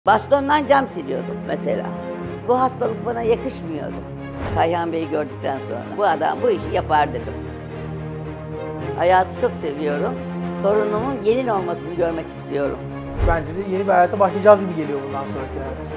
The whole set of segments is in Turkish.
Bastondan cam siliyordum mesela. Bu hastalık bana yakışmıyordu. Kayhan Bey'i gördükten sonra bu adam bu işi yapar dedim. Hayatı çok seviyorum. Torunumun gelin olmasını görmek istiyorum. Bence de yeni bir hayata başlayacağız gibi geliyor bundan sonraki hayat.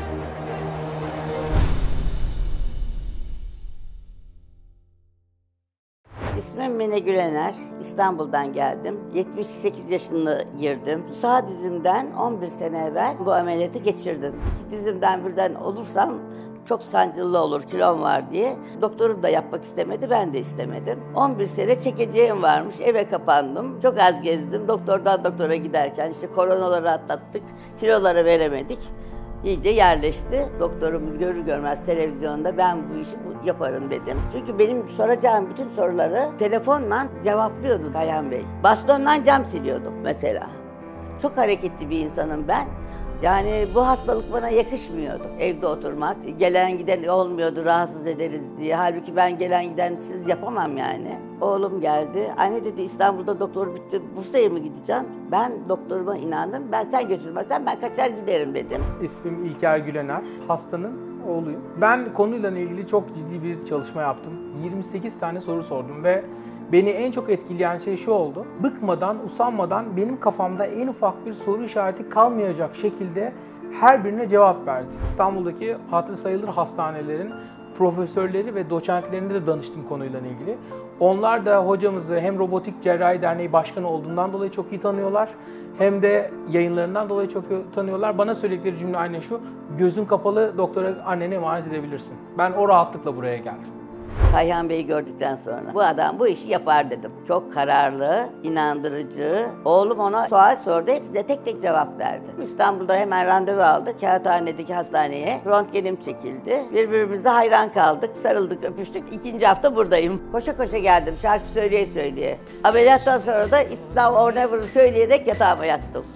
İsmim Mine Gülener. İstanbul'dan geldim. 78 yaşında girdim. Sağ dizimden 11 sene evvel bu ameliyatı geçirdim. İki dizimden birden olursam çok sancılı olur, kilom var diye. Doktorum da yapmak istemedi, ben de istemedim. 11 sene çekeceğim varmış, eve kapandım. Çok az gezdim, doktordan doktora giderken işte koronaları atlattık, kiloları veremedik. İyice yerleşti. Doktorum görür görmez televizyonda ben bu işi yaparım dedim. Çünkü benim soracağım bütün soruları telefonla cevaplıyordu Kayhan Bey. Bastondan cam siliyordum mesela. Çok hareketli bir insanım ben. Yani bu hastalık bana yakışmıyordu. Evde oturmak, gelen giden olmuyordu, rahatsız ederiz diye. Halbuki ben gelen giden siz yapamam yani. Oğlum geldi. Anne dedi İstanbul'da doktor bitti, Bursa'ya mı gideceğim? Ben doktoruma inandım. Sen götürmezsen ben kaçar giderim dedim. İsmim İlker Gülener. Hastanın oğluyum. Ben konuyla ilgili çok ciddi bir çalışma yaptım. 28 tane soru sordum ve beni en çok etkileyen şey şu oldu. Bıkmadan, usanmadan benim kafamda en ufak bir soru işareti kalmayacak şekilde her birine cevap verdi. İstanbul'daki hatırı sayılır hastanelerin profesörleri ve doçentlerine de danıştım konuyla ilgili. Onlar da hocamızı hem Robotik Cerrahi Derneği Başkanı olduğundan dolayı çok iyi tanıyorlar, hem de yayınlarından dolayı çok iyi tanıyorlar. Bana söyledikleri cümle aynen şu: gözün kapalı doktora annene emanet edebilirsin. Ben o rahatlıkla buraya geldim. Kayhan Bey'i gördükten sonra bu adam bu işi yapar dedim. Çok kararlı, inandırıcı. Oğlum ona sual sordu, hepsine tek tek cevap verdi. İstanbul'da hemen randevu aldı. Kağıthane'deki hastaneye. Röntgenim çekildi. Birbirimize hayran kaldık, sarıldık, öpüştük. 2. hafta buradayım. Koşa koşa geldim, şarkı söyleye söyleye. Ameliyattan sonra da It's Now or Never'ı söyleyerek yatağıma yattım.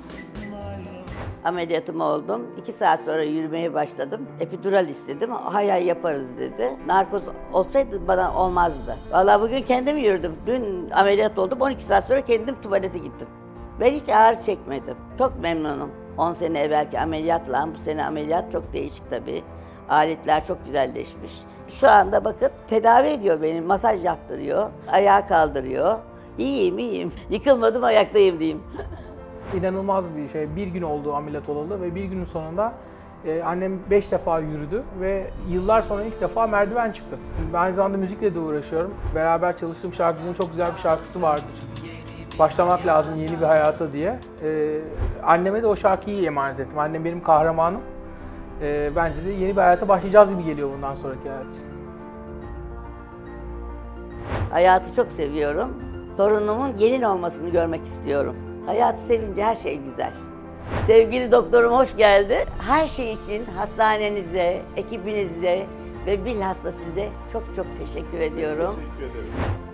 Ameliyatım oldum. 2 saat sonra yürümeye başladım. Epidural istedim. Hay hay yaparız dedi. Narkoz olsaydı bana olmazdı. Vallahi bugün kendim yürüdüm. Dün ameliyat oldum. 12 saat sonra kendim tuvalete gittim. Ben hiç ağrı çekmedim. Çok memnunum. 10 sene evvelki ameliyatla bu sene ameliyat çok değişik tabii. Aletler çok güzelleşmiş. Şu anda bakın tedavi ediyor beni. Masaj yaptırıyor. Ayağa kaldırıyor. İyiyim. Yıkılmadım, ayaktayım diyeyim. İnanılmaz bir şey. Bir gün oldu ameliyat olalı ve bir günün sonunda annem 5 defa yürüdü ve yıllar sonra ilk defa merdiven çıktı. Ben aynı zamanda müzikle de uğraşıyorum. Beraber çalıştığım şarkıcının çok güzel bir şarkısı vardır. Başlamak lazım yeni bir hayata diye. Anneme de o şarkıyı emanet ettim. Annem benim kahramanım. Bence de yeni bir hayata başlayacağız gibi geliyor bundan sonraki hayat için. Hayatı çok seviyorum. Torunumun gelin olmasını görmek istiyorum. Hayatı sevince her şey güzel. Sevgili doktorum hoş geldi. Her şey için hastanenize, ekibinize ve bilhassa size çok teşekkür ediyorum. Teşekkür ederim.